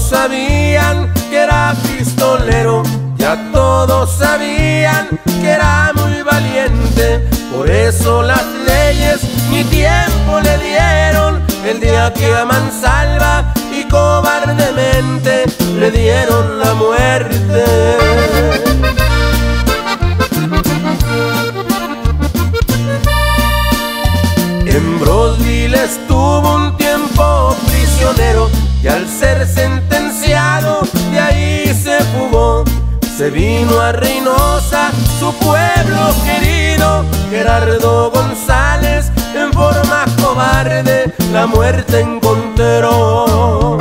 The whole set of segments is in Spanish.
todos sabían que era pistolero, ya todos sabían que era muy valiente. Por eso las leyes ni tiempo le dieron el día que a mansalva y cobardemente le dieron la muerte. En Brosville estuvo un tiempo prisionero y al ser sentenciado de ahí se fugó. Se vino a Reynosa, su pueblo querido. Gerardo González en forma cobarde la muerte encontró.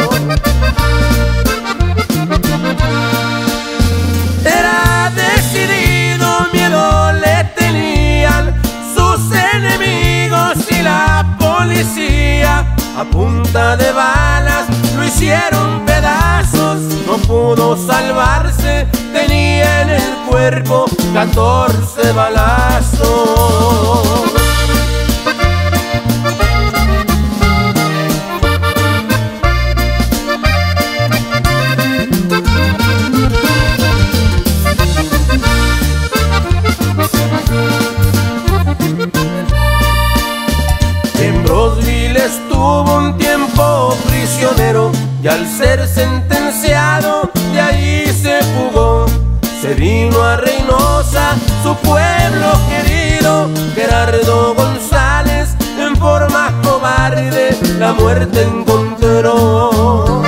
Era decidido, miedo le tenían sus enemigos y la policía. A punta de balas lo hicieron pedazos, no pudo salvarse, tenía en el cuerpo 14 balazos. En Brosville estuvo un tiempo prisionero y al ser sentenciado de ahí se fugó. Se vino a Reynosa, su pueblo querido. Gerardo González en forma cobarde la muerte encontró.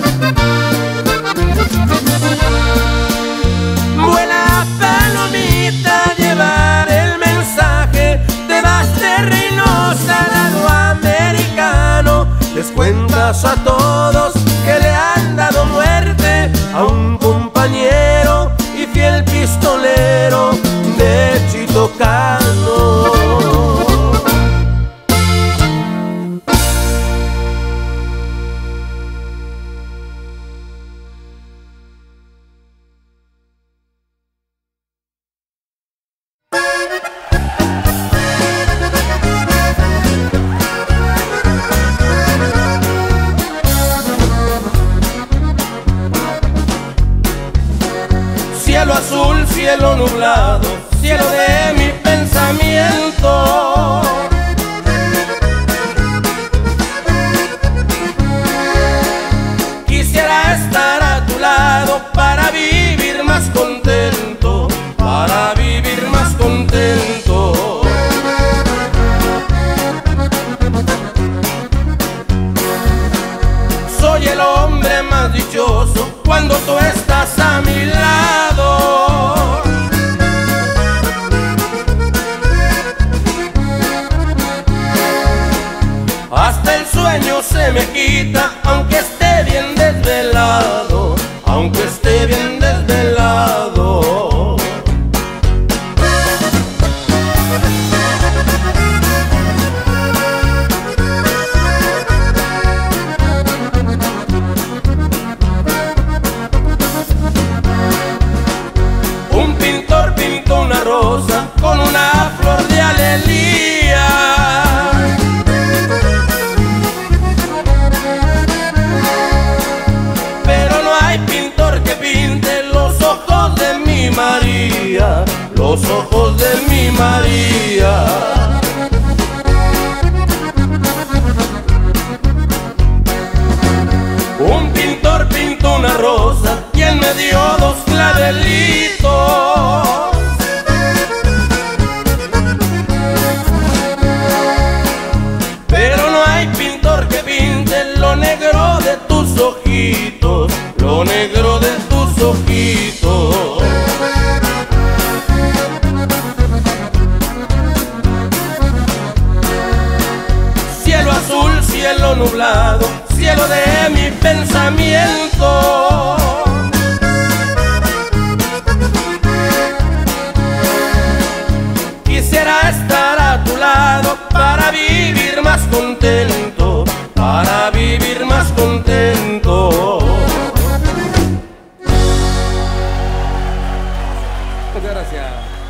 Vuela palomita, llevar el mensaje, te vas de Reynosa al lado americano. Les cuentas a todos que le han dado muerte a un compañero y fiel pistolero de Chitocano. Cielo azul, cielo nublado, cielo de mi pensamiento. Quisiera estar a tu lado para vivir más contento, para vivir más contento. Soy el hombre más dichoso cuando tú estás a mi lado. Hasta el sueño se me quita, aunque esté bien desvelado, aunque esté bien desvelado. Un pintor pintó una rosa con una flor de alelía. Pero no hay pintor que pinte los ojos de mi María, los ojos de mi María. Un pintor pintó una rosa y él me dio dos clavelitos. Pero no hay pintor que pinte lo negro de tus ojitos, lo negro de tus ojitos. Cielo azul, cielo nublado, cielo de mi pensamiento. Quisiera estar a tu lado para vivir más contento, para vivir más contento. Muchas gracias.